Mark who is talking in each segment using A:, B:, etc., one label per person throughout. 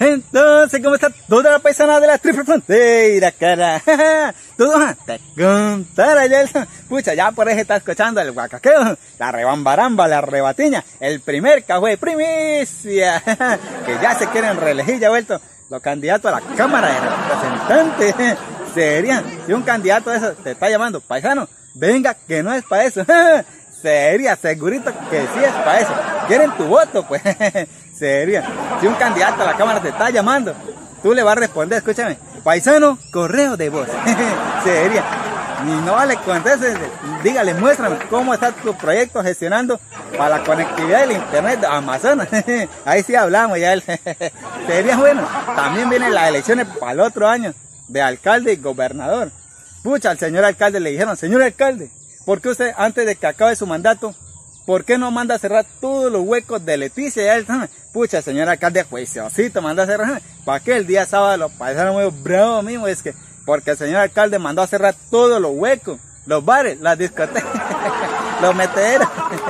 A: Entonces, ¿cómo está toda la paisana de la triple frontera, cara? Todos te contará ya. Pucha, ya por ahí está escuchando el guacaqueo, la rebambaramba, la rebatiña, el primer café primicia, que ya se quieren reelegir, ya vuelto los candidatos a la Cámara de Representantes. Serían, si un candidato de esos te está llamando, paisano, venga, que no es para eso. Sería segurito que sí es para eso. ¿Quieren tu voto? Pues sería. Si un candidato a la Cámara te está llamando, tú le vas a responder, escúchame, paisano, correo de voz. Sería. Y no vale contestes, dígale, muéstrame cómo está tu proyecto gestionando para la conectividad del internet de Amazonas. Ahí sí hablamos ya. Sería bueno. También vienen las elecciones para el otro año de alcalde y gobernador. Pucha, al señor alcalde le dijeron, señor alcalde, ¿por qué usted, antes de que acabe su mandato, por qué no manda a cerrar todos los huecos de Leticia? Pucha, el señor alcalde, juiciosito, manda a cerrar. ¿Para qué el día sábado los paisanos muy bravos mismo? Es que, porque el señor alcalde mandó a cerrar todos los huecos, los bares, las discotecas, los meteros.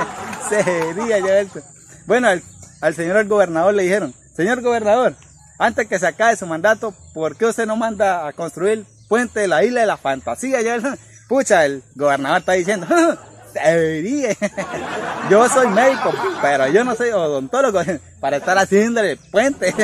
A: Sería ya esto. Bueno, al señor gobernador le dijeron, señor gobernador, antes que se acabe su mandato, ¿por qué usted no manda a construir puente de la isla de la fantasía? Ya, pucha, el gobernador está diciendo, sería. Yo soy médico, pero yo no soy odontólogo para estar haciéndole puente.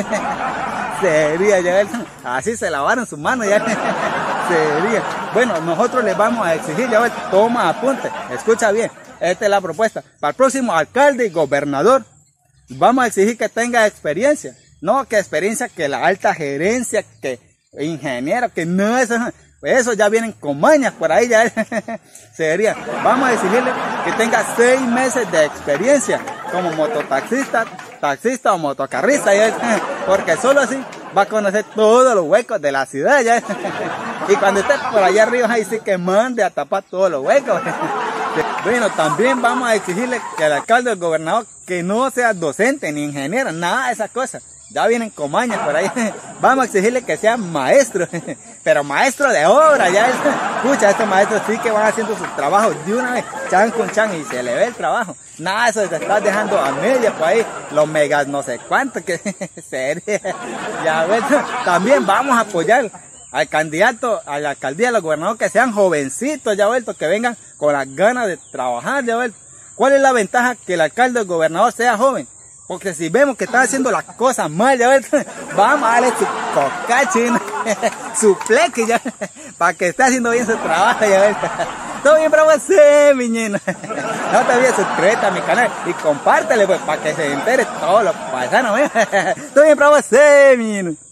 A: Sería, ya, así se lavaron sus manos, ya. Sería. Bueno, nosotros les vamos a exigir, ya, toma apunte, escucha bien, esta es la propuesta. Para el próximo alcalde y gobernador, vamos a exigir que tenga experiencia. No, que experiencia, que la alta gerencia, que ingeniero, que no, eso ya vienen con mañas por ahí ya. Sería, vamos a exigirle que tenga 6 meses de experiencia como mototaxista, taxista o motocarrista ya, porque solo así va a conocer todos los huecos de la ciudad ya. Y cuando esté por allá arriba, ahí sí que mande a tapar todos los huecos. Bueno, también vamos a exigirle que el alcalde o el gobernador que no sea docente ni ingeniero, nada de esas cosas. Ya vienen con mañas por ahí. Vamos a exigirle que sea maestro, pero maestro de obra, ya. Escucha, estos maestros sí que van haciendo sus trabajos de una vez, chan con chan, y se le ve el trabajo. Nada, eso se está dejando a media por ahí, los megas no sé cuánto, que sería. Ya ves, también vamos a apoyar al candidato a la alcaldía, a los gobernadores, que sean jovencitos, ya vuelto, que vengan con las ganas de trabajar, ya vuelto. ¿Cuál es la ventaja que el alcalde o el gobernador sea joven? Porque si vemos que están haciendo las cosas mal, ya ves, vamos a darle su cocache, su pleque, ya, para que esté haciendo bien su trabajo, ya ves. Todo bien, bravo, sí, mi niño. No te olvides suscribirte a mi canal y compártele, pues, para que se entere todos los paisanos, ¿eh? Todo bien, bravo, sí, mi niño.